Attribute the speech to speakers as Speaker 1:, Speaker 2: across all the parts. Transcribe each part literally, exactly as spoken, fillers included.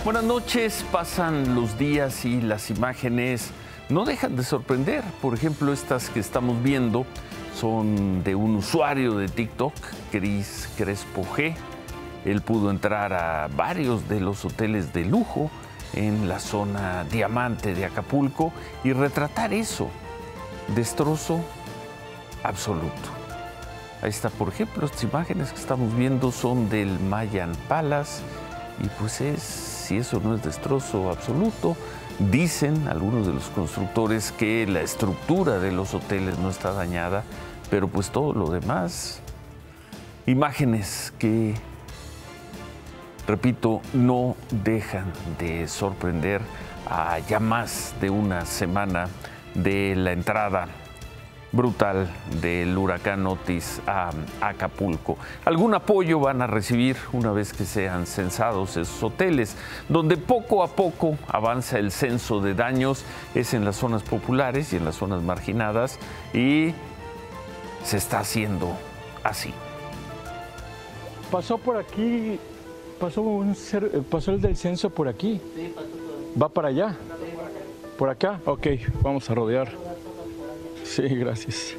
Speaker 1: Buenas noches, pasan los días y las imágenes no dejan de sorprender. Por ejemplo, estas que estamos viendo son de un usuario de TikTok, Cris Crespo G. Él pudo entrar a varios de los hoteles de lujo en la zona Diamante de Acapulco y retratar eso, destrozo absoluto. Ahí está, por ejemplo, estas imágenes que estamos viendo son del Mayan Palace y pues es, si eso no es destrozo absoluto, dicen algunos de los constructores que la estructura de los hoteles no está dañada, pero pues todo lo demás, imágenes que, repito, no dejan de sorprender a ya más de una semana de la entrada brutal del huracán Otis a Acapulco. Algún apoyo van a recibir una vez que sean censados esos hoteles. Donde poco a poco avanza el censo de daños es en las zonas populares y en las zonas marginadas, y se está haciendo así.
Speaker 2: Pasó por aquí, pasó, un, pasó el del censo por aquí.
Speaker 3: Sí, pasó todo.
Speaker 2: ¿Va para allá?
Speaker 3: Sí, por acá.
Speaker 2: ¿Por acá? Ok, vamos a rodear. Sí, gracias.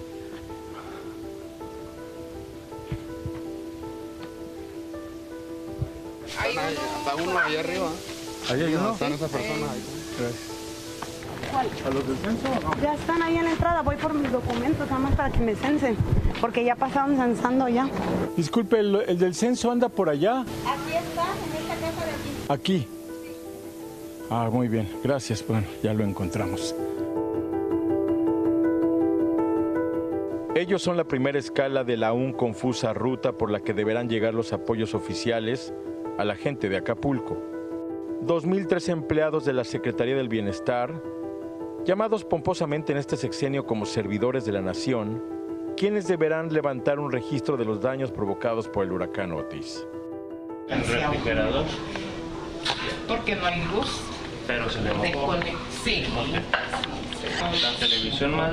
Speaker 4: Hay uno, hasta uno allá arriba.
Speaker 2: ¿Ahí hay uno?
Speaker 4: Están esas personas ahí.
Speaker 2: Gracias.
Speaker 5: ¿Cuál?
Speaker 2: ¿A los del censo o no?
Speaker 5: Ya están ahí en la entrada, voy por mis documentos, nada más para que me censen, porque ya pasaron censando ya.
Speaker 2: Disculpe, ¿el, el del censo anda por allá?
Speaker 5: Aquí está, en esta casa de aquí.
Speaker 2: Aquí. Ah, muy bien, gracias. Bueno, ya lo encontramos. Ellos son la primera escala de la aún confusa ruta por la que deberán llegar los apoyos oficiales a la gente de Acapulco. dos mil tres empleados de la Secretaría del Bienestar, llamados pomposamente en este sexenio como servidores de la nación, quienes deberán levantar un registro de los daños provocados por el huracán Otis.
Speaker 6: ¿El refrigerador?
Speaker 3: Porque no hay luz.
Speaker 6: Pero se le
Speaker 3: De
Speaker 6: mojó.
Speaker 3: cone- Sí.
Speaker 6: La televisión, madre.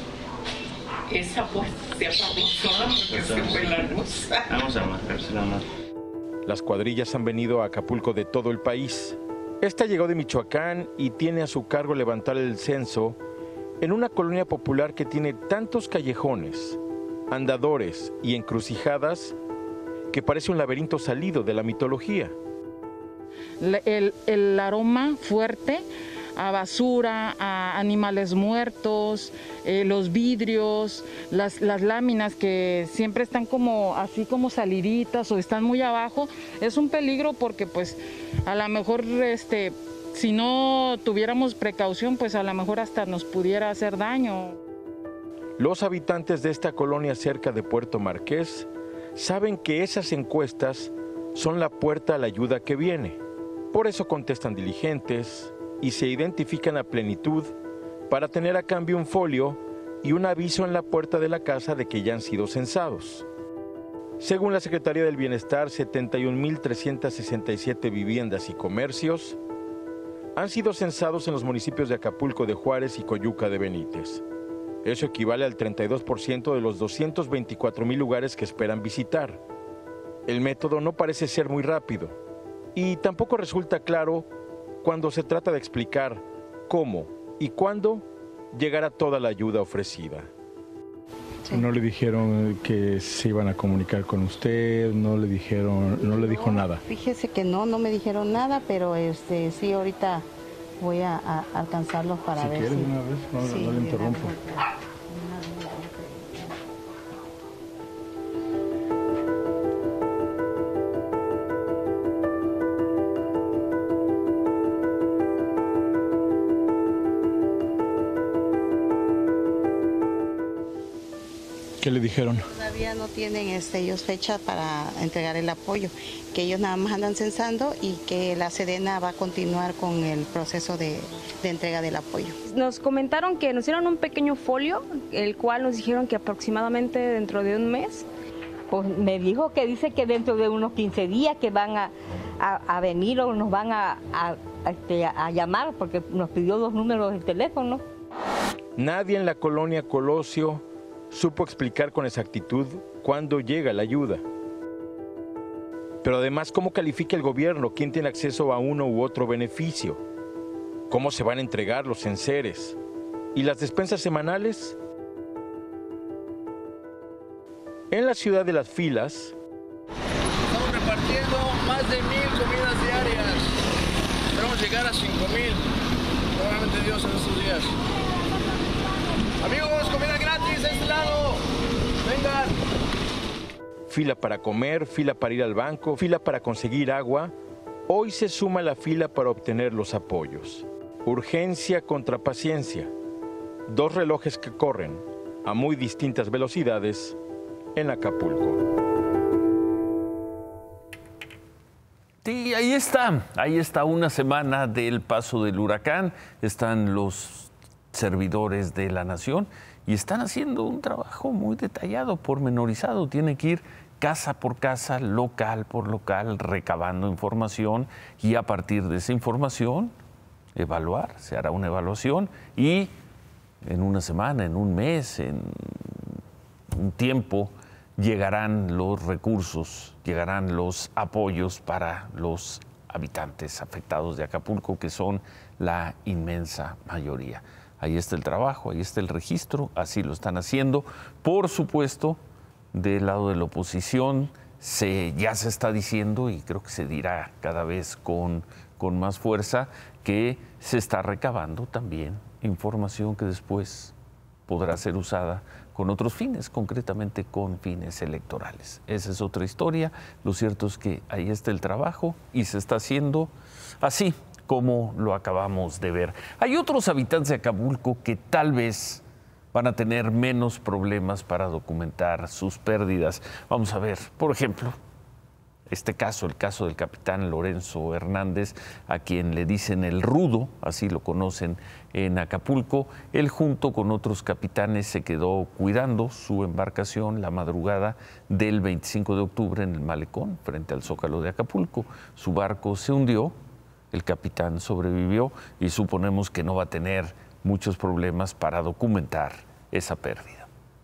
Speaker 3: Esa pues se apagó sola porque se fue la luz.
Speaker 6: Vamos a marcársela, madre.
Speaker 2: Las cuadrillas han venido a Acapulco de todo el país. Esta llegó de Michoacán y tiene a su cargo levantar el censo en una colonia popular que tiene tantos callejones, andadores y encrucijadas que parece un laberinto salido de la mitología.
Speaker 7: El, el aroma fuerte a basura, a animales muertos, eh, los vidrios, las, las láminas que siempre están como así como saliditas o están muy abajo, es un peligro porque pues a lo mejor este, si no tuviéramos precaución pues a lo mejor hasta nos pudiera hacer daño.
Speaker 2: Los habitantes de esta colonia cerca de Puerto Marqués saben que esas encuestas son la puerta a la ayuda que viene. Por eso contestan diligentes y se identifican a plenitud para tener a cambio un folio y un aviso en la puerta de la casa de que ya han sido censados. Según la Secretaría del Bienestar, setenta y un mil trescientas sesenta y siete viviendas y comercios han sido censados en los municipios de Acapulco de Juárez y Coyuca de Benítez. Eso equivale al treinta y dos por ciento de los doscientos veinticuatro mil lugares que esperan visitar. El método no parece ser muy rápido y tampoco resulta claro cuando se trata de explicar cómo y cuándo llegará toda la ayuda ofrecida.
Speaker 5: Sí.
Speaker 2: ¿No le dijeron que se iban a comunicar con usted? ¿No le dijeron, no le dijo nada?
Speaker 5: Fíjese que no, no me dijeron nada, pero este sí, ahorita voy a, a alcanzarlos para
Speaker 2: Si
Speaker 5: ver
Speaker 2: quieres
Speaker 5: si...
Speaker 2: de una vez, no,
Speaker 5: sí,
Speaker 2: no le
Speaker 5: de una
Speaker 2: interrumpo.
Speaker 5: vez.
Speaker 2: ¿Qué le dijeron?
Speaker 5: Todavía no tienen este, ellos fecha para entregar el apoyo, que ellos nada más andan censando y que la Sedena va a continuar con el proceso de, de entrega del apoyo.
Speaker 8: Nos comentaron que nos dieron un pequeño folio, el cual nos dijeron que aproximadamente dentro de un mes.
Speaker 9: Pues me dijo que dice que dentro de unos quince días que van a, a, a venir o nos van a, a, a, a llamar porque nos pidió dos números de teléfono.
Speaker 2: Nadie en la colonia Colosio supo explicar con exactitud cuándo llega la ayuda. Pero además, ¿cómo califica el gobierno quién tiene acceso a uno u otro beneficio? ¿Cómo se van a entregar los enseres? ¿Y las despensas semanales? En la ciudad de Las Filas,
Speaker 4: Estamos repartiendo más de mil comidas diarias. Esperamos llegar a cinco mil. Probablemente Dios en estos días. Amigos, comida gratis de este lado. Vengan.
Speaker 2: fila para comer, fila para ir al banco, fila para conseguir agua. Hoy se suma la fila para obtener los apoyos. Urgencia contra paciencia. Dos relojes que corren a muy distintas velocidades en Acapulco.
Speaker 1: Sí, ahí está, ahí está una semana del paso del huracán. Están los servidores de la nación y están haciendo un trabajo muy detallado, pormenorizado. Tienen que ir casa por casa, local por local, recabando información y a partir de esa información evaluar. Se hará una evaluación y en una semana, en un mes, en un tiempo llegarán los recursos, llegarán los apoyos para los habitantes afectados de Acapulco, que son la inmensa mayoría. Ahí está el trabajo, ahí está el registro, así lo están haciendo. Por supuesto, del lado de la oposición se, ya se está diciendo, y creo que se dirá cada vez con, con más fuerza, que se está recabando también información que después podrá ser usada con otros fines, concretamente con fines electorales. Esa es otra historia. Lo cierto es que ahí está el trabajo y se está haciendo así como lo acabamos de ver. Hay otros habitantes de Acapulco que tal vez van a tener menos problemas para documentar sus pérdidas. Vamos a ver, por ejemplo, este caso, el caso del capitán Lorenzo Hernández, a quien le dicen el Rudo, así lo conocen en Acapulco. Él junto con otros capitanes se quedó cuidando su embarcación la madrugada del veinticinco de octubre en el malecón, frente al Zócalo de Acapulco. Su barco se hundió, el capitán sobrevivió y suponemos que no va a tener muchos problemas para documentar esa pérdida.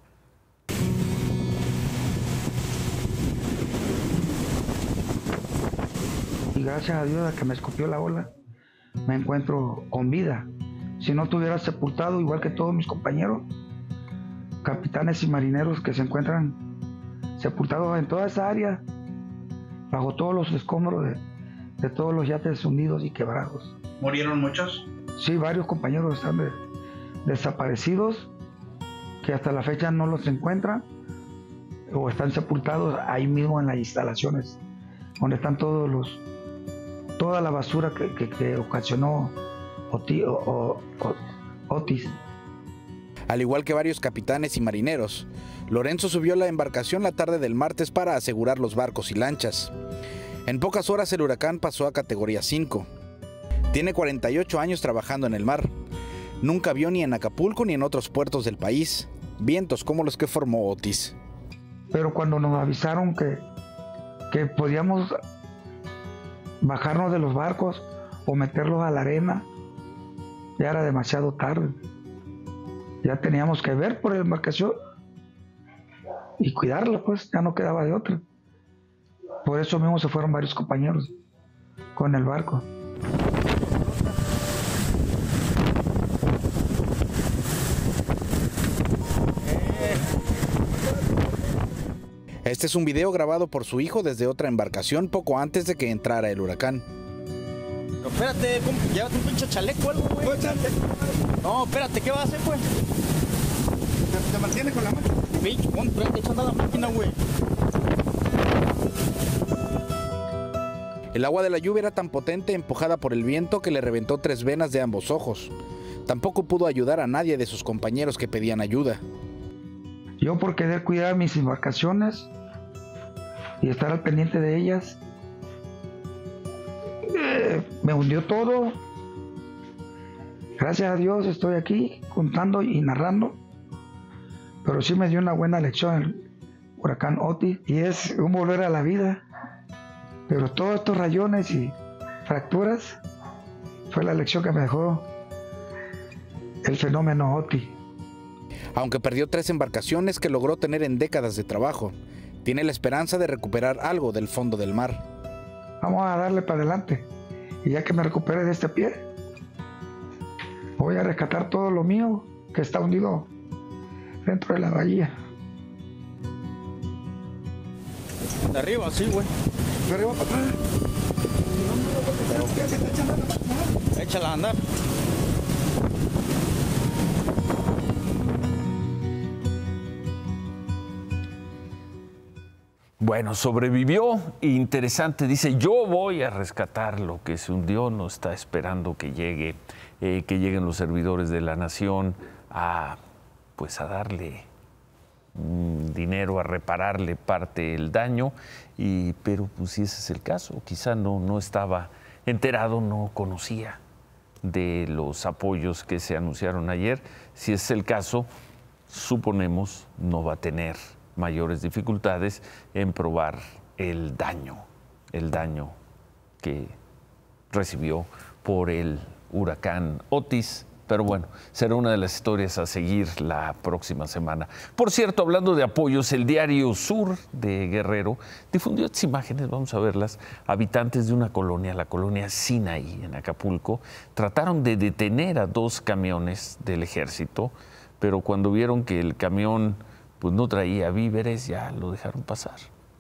Speaker 10: Y gracias a Dios a que me escupió la ola, me encuentro con vida. Si no estuviera sepultado, igual que todos mis compañeros, capitanes y marineros que se encuentran sepultados en toda esa área, bajo todos los escombros de, de todos los yates hundidos y quebrados.
Speaker 11: ¿Murieron muchos?
Speaker 10: Sí, varios compañeros están de, desaparecidos, que hasta la fecha no los encuentran, o están sepultados ahí mismo en las instalaciones, donde están todos los toda la basura que, que, que ocasionó Oti, o, o, o, Otis.
Speaker 11: Al igual que varios capitanes y marineros, Lorenzo subió a la embarcación la tarde del martes para asegurar los barcos y lanchas. En pocas horas el huracán pasó a categoría cinco. Tiene cuarenta y ocho años trabajando en el mar. Nunca vio ni en Acapulco ni en otros puertos del país vientos como los que formó Otis.
Speaker 10: Pero cuando nos avisaron que, que podíamos bajarnos de los barcos o meterlos a la arena, ya era demasiado tarde. Ya teníamos que ver por la embarcación y cuidarla, pues ya no quedaba de otra. Por eso mismo se fueron varios compañeros con el barco.
Speaker 11: Este es un video grabado por su hijo desde otra embarcación poco antes de que entrara el huracán.
Speaker 12: Pero espérate, llévate un pinche chaleco o algo, güey. No, espérate, ¿qué vas a hacer, pues?
Speaker 11: ¿Te, te mantienes con la máquina?
Speaker 12: Pinche, pon, espérate, echando la máquina, güey.
Speaker 11: El agua de la lluvia era tan potente, empujada por el viento, que le reventó tres venas de ambos ojos. Tampoco pudo ayudar a nadie de sus compañeros que pedían ayuda.
Speaker 10: Yo, por querer cuidar mis embarcaciones y estar al pendiente de ellas, eh, me hundió todo. Gracias a Dios estoy aquí contando y narrando, pero sí me dio una buena lección el huracán Otis, y es un volver a la vida. Pero todos estos rayones y fracturas fue la lección que me dejó el fenómeno Otis.
Speaker 11: Aunque perdió tres embarcaciones que logró tener en décadas de trabajo, tiene la esperanza de recuperar algo del fondo del mar.
Speaker 10: Vamos a darle para adelante. Y ya que me recupere de este pie, voy a rescatar todo lo mío que está hundido dentro de la bahía.
Speaker 12: De arriba, sí, güey. De arriba para atrás. Échala a andar.
Speaker 1: Bueno, sobrevivió. Interesante. Dice, yo voy a rescatar lo que se hundió. No está esperando que llegue, eh, que lleguen los servidores de la nación a, pues, a darle mm, dinero, a repararle parte del daño. Y, pero, pues, si ese es el caso, quizá no, no estaba enterado, no conocía de los apoyos que se anunciaron ayer. Si ese es el caso, suponemos no va a tener mayores dificultades en probar el daño, el daño que recibió por el huracán Otis. Pero bueno, será una de las historias a seguir la próxima semana. Por cierto, hablando de apoyos, el diario Sur de Guerrero difundió estas imágenes, vamos a verlas. Habitantes de una colonia, la colonia Sinaí, en Acapulco, trataron de detener a dos camiones del ejército, pero cuando vieron que el camión pues no traía víveres, ya lo dejaron pasar.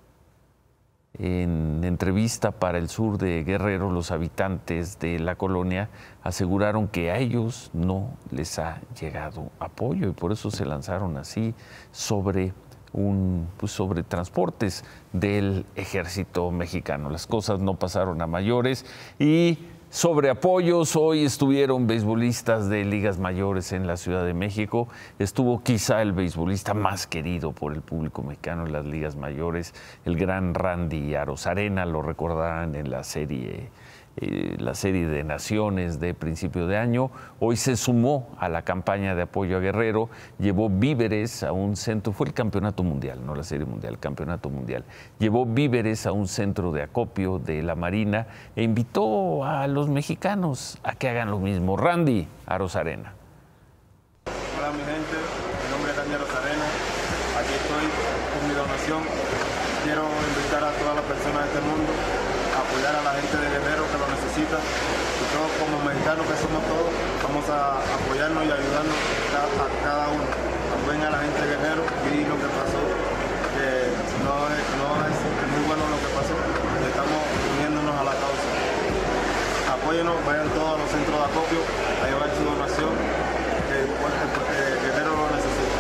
Speaker 1: En entrevista para el Sur de Guerrero, los habitantes de la colonia aseguraron que a ellos no les ha llegado apoyo y por eso se lanzaron así sobre, un, pues sobre transportes del ejército mexicano. Las cosas no pasaron a mayores y sobre apoyos, hoy estuvieron beisbolistas de ligas mayores en la Ciudad de México. Estuvo quizá el beisbolista más querido por el público mexicano en las ligas mayores, el gran Randy Arozarena, lo recordarán en la serie, eh, la serie de Naciones de principio de año. Hoy se sumó a la campaña de apoyo a Guerrero, llevó víveres a un centro, fue el campeonato mundial, no la serie mundial, el campeonato mundial. Llevó víveres a un centro de acopio de la Marina e invitó a los mexicanos a que hagan lo mismo. Randy Arozarena.
Speaker 13: Hola mi gente, mi nombre es Randy Arozarena, aquí estoy con mi donación. Quiero invitar a todas las personas de este mundo a apoyar a la gente de Guerrero que lo necesita. Y todos como mexicanos que somos todos, vamos a apoyarnos y ayudarnos a cada uno. Apoyen a la gente de Guerrero y lo que pasó, que no es, no es muy bueno lo que pasó, estamos uniéndonos a la causa. Apóyenos, vayan todos a los centros de acopio a llevar su donación, que eh, Guerrero lo necesita.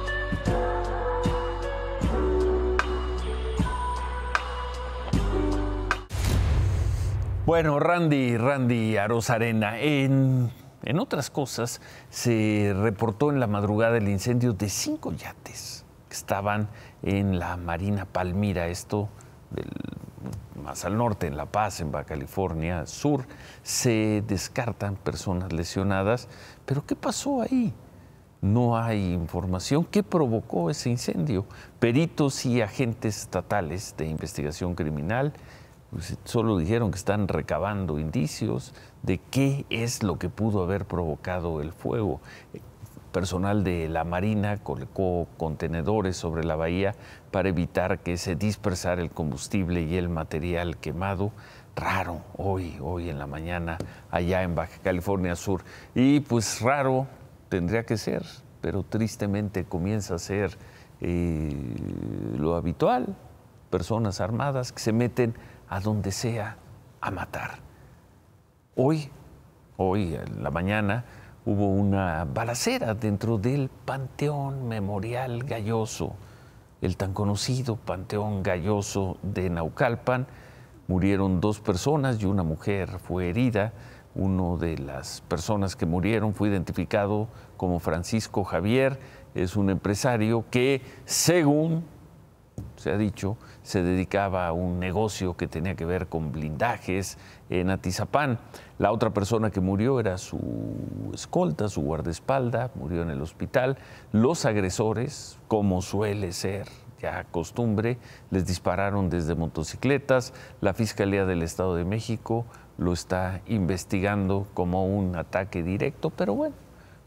Speaker 1: Bueno, Randy, Randy Arozarena, en, en otras cosas, se reportó en la madrugada el incendio de cinco yates que estaban en la Marina Palmira, esto del, más al norte, en La Paz, en Baja California Sur. Se descartan personas lesionadas, pero ¿qué pasó ahí? No hay información. ¿Qué provocó ese incendio? Peritos y agentes estatales de investigación criminal pues solo dijeron que están recabando indicios de qué es lo que pudo haber provocado el fuego. Personal de la Marina colocó contenedores sobre la bahía para evitar que se dispersara el combustible y el material quemado. Raro, hoy, hoy en la mañana, allá en Baja California Sur. Y pues raro tendría que ser, pero tristemente comienza a ser eh, lo habitual. Personas armadas que se meten a donde sea a matar. Hoy, hoy en la mañana, hubo una balacera dentro del Panteón Memorial Galloso, el tan conocido Panteón Galloso de Naucalpan. Murieron dos personas y una mujer fue herida. Una de las personas que murieron fue identificado como Francisco Javier. Es un empresario que, según se ha dicho, se dedicaba a un negocio que tenía que ver con blindajes en Atizapán. La otra persona que murió era su escolta, su guardaespaldas, murió en el hospital. Los agresores, como suele ser ya costumbre, les dispararon desde motocicletas. La Fiscalía del Estado de México lo está investigando como un ataque directo, pero bueno,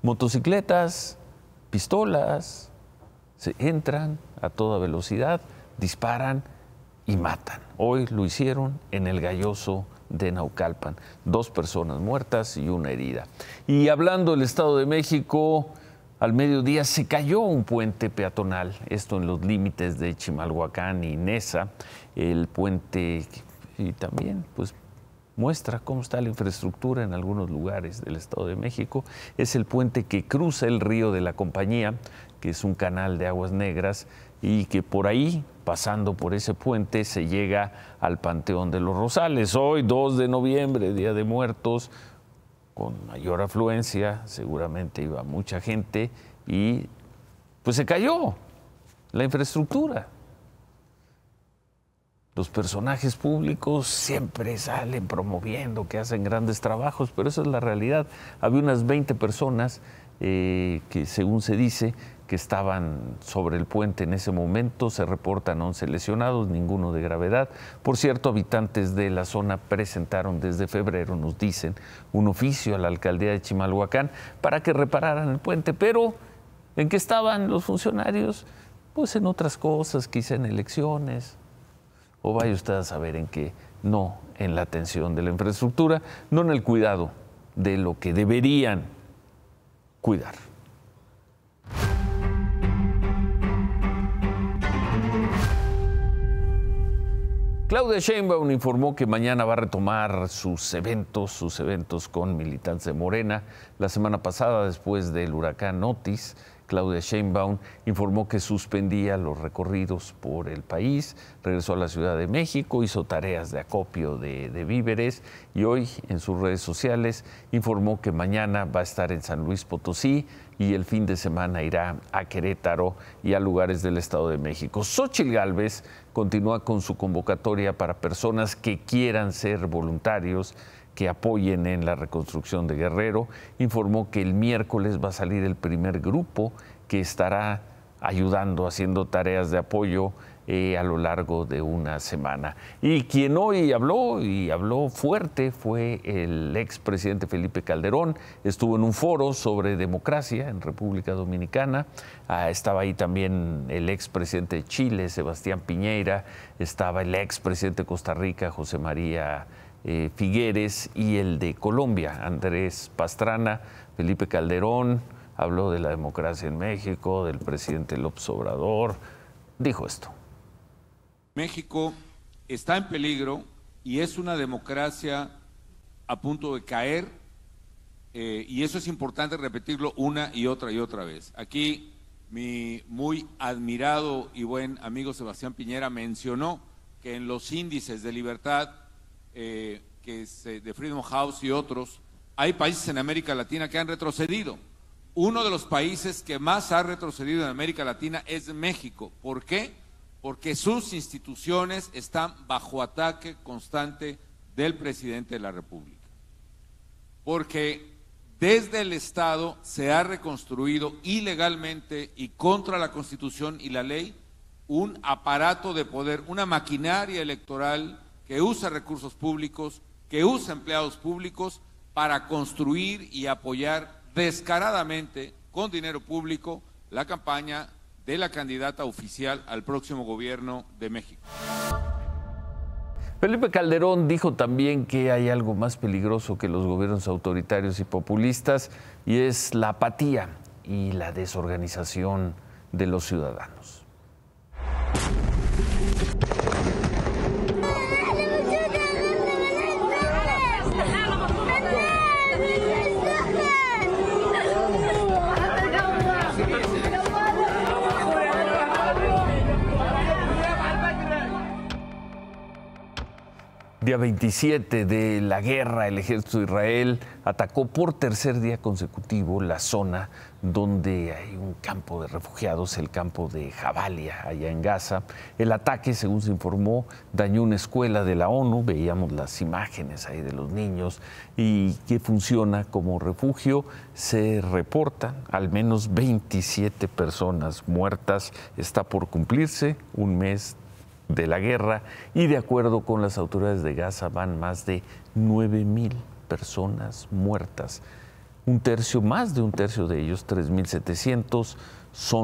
Speaker 1: motocicletas, pistolas, se entran a toda velocidad, disparan y matan. Hoy lo hicieron en el Galloso de Naucalpan. Dos personas muertas y una herida. Y hablando del Estado de México, al mediodía se cayó un puente peatonal, esto en los límites de Chimalhuacán y Neza. El puente, y también pues muestra cómo está la infraestructura en algunos lugares del Estado de México. Es el puente que cruza el río de la Compañía, que es un canal de aguas negras, y que por ahí, pasando por ese puente, se llega al Panteón de los Rosales. Hoy, dos de noviembre, Día de Muertos, con mayor afluencia, seguramente iba mucha gente, y pues se cayó la infraestructura. Los personajes públicos siempre salen promoviendo que hacen grandes trabajos, pero esa es la realidad. Había unas veinte personas eh, que, según se dice, que estaban sobre el puente en ese momento. Se reportan once lesionados, ninguno de gravedad. Por cierto, habitantes de la zona presentaron desde febrero, nos dicen, un oficio a la alcaldía de Chimalhuacán para que repararan el puente. Pero, ¿en qué estaban los funcionarios? Pues en otras cosas, quizá en elecciones, o vaya usted a saber en qué. No en la atención de la infraestructura, no en el cuidado de lo que deberían cuidar. Claudia Sheinbaum informó que mañana va a retomar sus eventos, sus eventos con militantes de Morena. La semana pasada, después del huracán Otis, Claudia Sheinbaum informó que suspendía los recorridos por el país, regresó a la Ciudad de México, hizo tareas de acopio de, de víveres y hoy en sus redes sociales informó que mañana va a estar en San Luis Potosí y el fin de semana irá a Querétaro y a lugares del Estado de México. Xóchitl Gálvez continúa con su convocatoria para personas que quieran ser voluntarios, que apoyen en la reconstrucción de Guerrero. Informó que el miércoles va a salir el primer grupo que estará ayudando, haciendo tareas de apoyo eh, a lo largo de una semana. Y quien hoy habló, y habló fuerte, fue el expresidente Felipe Calderón. Estuvo en un foro sobre democracia en República Dominicana. Ah, estaba ahí también el expresidente de Chile, Sebastián Piñera. Estaba el expresidente de Costa Rica, José María Eh, Figueres, y el de Colombia, Andrés Pastrana. Felipe Calderón habló de la democracia en México, del presidente López Obrador. Dijo esto.
Speaker 14: México está en peligro y es una democracia a punto de caer, eh, y eso es importante repetirlo una y otra y otra vez. Aquí mi muy admirado y buen amigo Sebastián Piñera mencionó que en los índices de libertad Eh, que es eh, de Freedom House y otros, hay países en América Latina que han retrocedido. Uno de los países que más ha retrocedido en América Latina es México. ¿Por qué? Porque sus instituciones están bajo ataque constante del presidente de la República. Porque desde el Estado se ha reconstruido ilegalmente y contra la Constitución y la ley un aparato de poder, una maquinaria electoral que usa recursos públicos, que usa empleados públicos para construir y apoyar descaradamente, con dinero público, la campaña de la candidata oficial al próximo gobierno de México.
Speaker 1: Felipe Calderón dijo también que hay algo más peligroso que los gobiernos autoritarios y populistas, y es la apatía y la desorganización de los ciudadanos. Día veintisiete de la guerra, el ejército de Israel atacó por tercer día consecutivo la zona donde hay un campo de refugiados, el campo de Jabalia, allá en Gaza. El ataque, según se informó, dañó una escuela de la ONU, veíamos las imágenes ahí de los niños, y que funciona como refugio. Se reportan al menos veintisiete personas muertas. Está por cumplirse un mes de la guerra y, de acuerdo con las autoridades de Gaza, van más de nueve mil personas muertas. Un tercio, más de un tercio de ellos, tres mil setecientos, son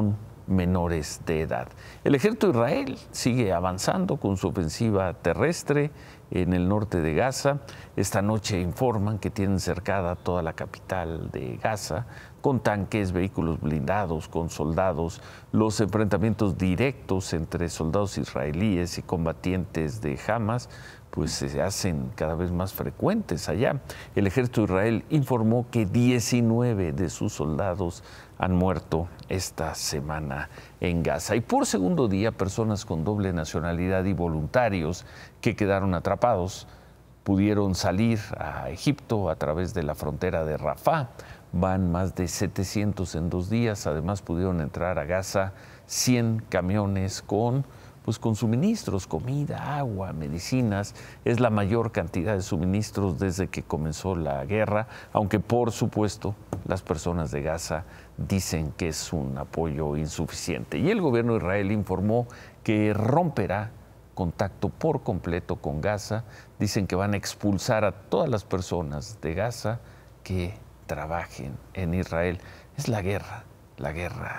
Speaker 1: menores de edad. El ejército de Israel sigue avanzando con su ofensiva terrestre en el norte de Gaza. Esta noche informan que tienen cercada toda la capital de Gaza, con tanques, vehículos blindados, con soldados. Los enfrentamientos directos entre soldados israelíes y combatientes de Hamas pues se hacen cada vez más frecuentes allá. El ejército de Israel informó que diecinueve de sus soldados han muerto esta semana en Gaza. Y por segundo día, personas con doble nacionalidad y voluntarios que quedaron atrapados pudieron salir a Egipto a través de la frontera de Rafah. Van más de setecientos en dos días. Además, pudieron entrar a Gaza cien camiones con, pues, con suministros, comida, agua, medicinas. Es la mayor cantidad de suministros desde que comenzó la guerra, aunque por supuesto las personas de Gaza dicen que es un apoyo insuficiente. Y el gobierno de Israel informó que romperá contacto por completo con Gaza. Dicen que van a expulsar a todas las personas de Gaza que trabajen en Israel. Es la guerra, la guerra,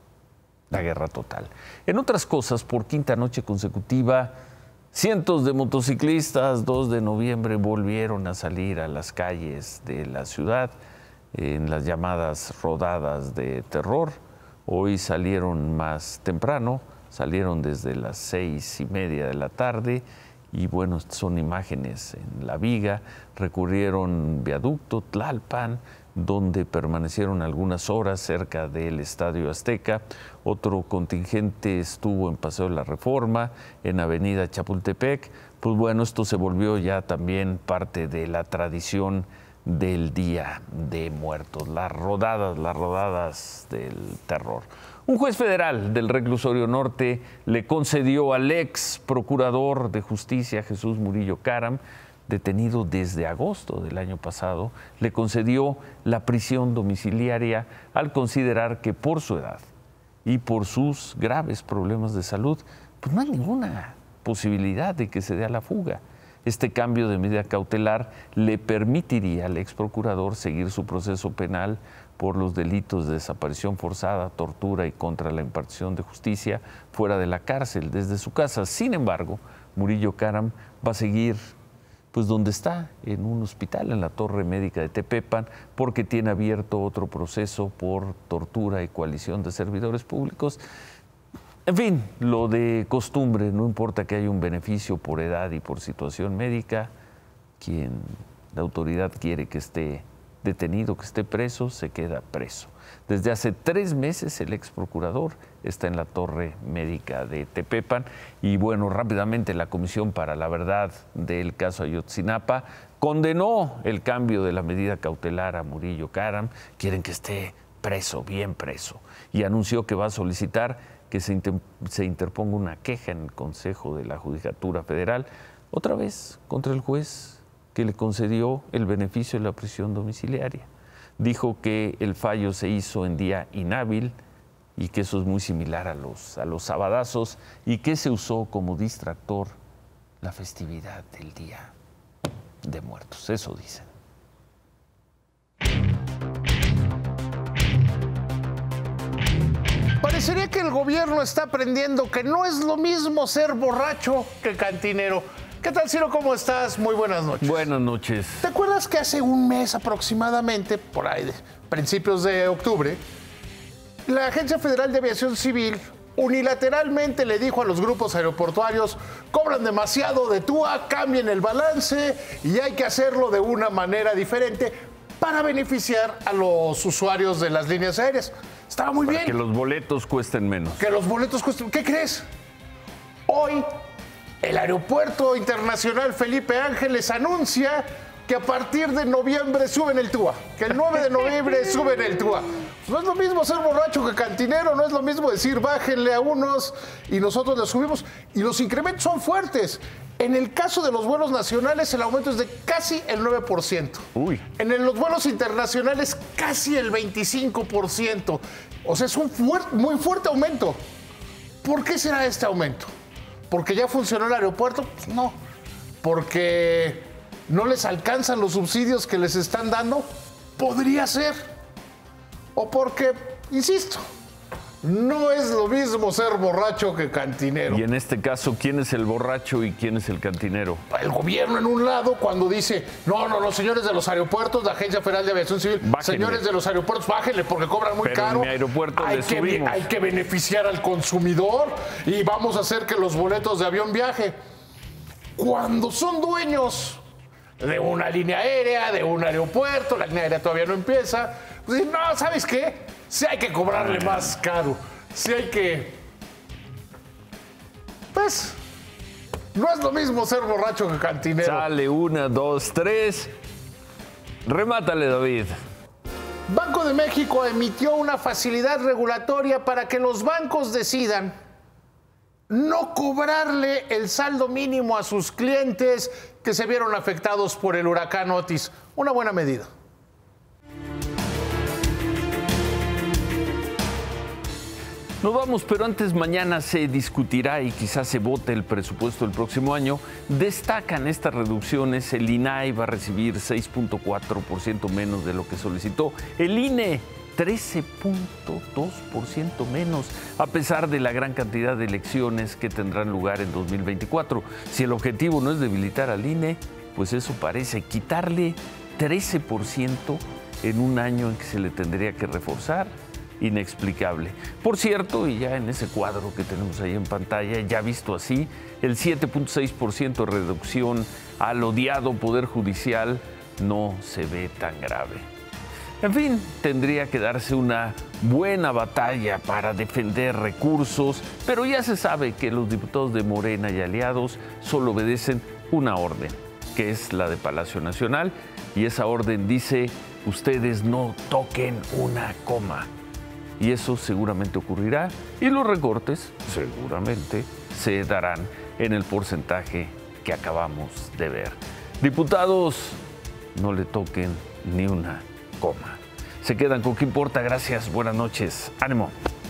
Speaker 1: la guerra total. En otras cosas, por quinta noche consecutiva, cientos de motociclistas, dos de noviembre, volvieron a salir a las calles de la ciudad en las llamadas rodadas de terror. Hoy salieron más temprano, salieron desde las seis y media de la tarde y bueno, son imágenes en La Viga, recurrieron Viaducto, Tlalpan, donde permanecieron algunas horas cerca del Estadio Azteca. Otro contingente estuvo en Paseo de la Reforma, en Avenida Chapultepec. Pues bueno, esto se volvió ya también parte de la tradición del Día de Muertos, las rodadas, las rodadas del terror. Un juez federal del Reclusorio Norte le concedió al ex procurador de justicia, Jesús Murillo Caram, detenido desde agosto del año pasado, le concedió la prisión domiciliaria al considerar que por su edad y por sus graves problemas de salud, pues no hay ninguna posibilidad de que se dé a la fuga. Este cambio de medida cautelar le permitiría al ex procurador seguir su proceso penal por los delitos de desaparición forzada, tortura y contra la impartición de justicia fuera de la cárcel, desde su casa. Sin embargo, Murillo Caram va a seguir pues donde está, en un hospital, en la Torre Médica de Tepepan, porque tiene abierto otro proceso por tortura y coalición de servidores públicos. En fin, lo de costumbre, no importa que haya un beneficio por edad y por situación médica, quien la autoridad quiere que esté detenido, que esté preso, se queda preso. Desde hace tres meses el ex procurador está en la Torre Médica de Tepepan y bueno, rápidamente la Comisión para la Verdad del caso Ayotzinapa condenó el cambio de la medida cautelar a Murillo Caram. Quieren que esté preso, bien preso, y anunció que va a solicitar que se, inter se interponga una queja en el Consejo de la Judicatura Federal, otra vez contra el juez que le concedió el beneficio de la prisión domiciliaria. Dijo que el fallo se hizo en día inhábil y que eso es muy similar a los, a los sabadazos y que se usó como distractor la festividad del Día de Muertos. Eso dicen.
Speaker 15: Parecería que el gobierno está aprendiendo que no es lo mismo ser borracho que cantinero. ¿Qué tal, Ciro? ¿Cómo estás? Muy buenas noches.
Speaker 1: Buenas noches.
Speaker 15: ¿Te acuerdas que hace un mes aproximadamente, por ahí, de principios de octubre, la Agencia Federal de Aviación Civil unilateralmente le dijo a los grupos aeroportuarios: cobran demasiado de T U A, cambien el balance y hay que hacerlo de una manera diferente para beneficiar a los usuarios de las líneas aéreas? Estaba muy
Speaker 1: para
Speaker 15: bien.
Speaker 1: Que los boletos cuesten menos.
Speaker 15: Que los boletos cuesten. ¿Qué crees? Hoy el Aeropuerto Internacional Felipe Ángeles anuncia que a partir de noviembre suben el T U A, que el nueve de noviembre suben el T U A. No es lo mismo ser borracho que cantinero, no es lo mismo decir bájenle a unos y nosotros le subimos. Y los incrementos son fuertes. En el caso de los vuelos nacionales, el aumento es de casi el nueve por ciento.
Speaker 1: Uy.
Speaker 15: En el, los vuelos internacionales, casi el veinticinco por ciento. O sea, es un fuer- muy fuerte aumento. ¿Por qué será este aumento? ¿Porque ya funcionó el aeropuerto? Pues no. ¿Porque no les alcanzan los subsidios que les están dando? Podría ser. O porque, insisto, No es lo mismo ser borracho que cantinero.
Speaker 1: Y en este caso, ¿quién es el borracho y quién es el cantinero?
Speaker 15: El gobierno en un lado cuando dice, no, no, los señores de los aeropuertos, la Agencia Federal de Aviación Civil, bájenle. Señores de los aeropuertos, bájenle porque cobran muy
Speaker 1: Pero
Speaker 15: caro.
Speaker 1: en mi aeropuerto
Speaker 15: hay,
Speaker 1: le
Speaker 15: que,
Speaker 1: subimos.
Speaker 15: hay que beneficiar al consumidor y vamos a hacer que los boletos de avión viaje. Cuando son dueños de una línea aérea, de un aeropuerto, la línea aérea todavía no empieza, pues no, ¿sabes qué? Sí hay que cobrarle más caro, sí hay que... Pues, no es lo mismo ser borracho que cantinero.
Speaker 1: Sale una, dos, tres. Remátale, David.
Speaker 15: Banco de México emitió una facilidad regulatoria para que los bancos decidan no cobrarle el saldo mínimo a sus clientes que se vieron afectados por el huracán Otis. Una buena medida.
Speaker 1: Nos vamos, pero antes mañana se discutirá y quizás se vote el presupuesto del próximo año. Destacan estas reducciones. El I N A I va a recibir seis punto cuatro por ciento menos de lo que solicitó. El I N E, trece punto dos por ciento menos, a pesar de la gran cantidad de elecciones que tendrán lugar en dos mil veinticuatro. Si el objetivo no es debilitar al I N E, pues eso parece quitarle trece por ciento en un año en que se le tendría que reforzar. Inexplicable. Por cierto, y ya en ese cuadro que tenemos ahí en pantalla, ya visto así, el siete punto seis por ciento de reducción al odiado Poder Judicial no se ve tan grave. En fin, tendría que darse una buena batalla para defender recursos, pero ya se sabe que los diputados de Morena y aliados solo obedecen una orden, que es la de Palacio Nacional, y esa orden dice, ustedes no toquen una coma. Y eso seguramente ocurrirá, y los recortes seguramente se darán en el porcentaje que acabamos de ver. Diputados, no le toquen ni una coma. Se quedan con ¿Qué importa? Gracias, buenas noches, ánimo.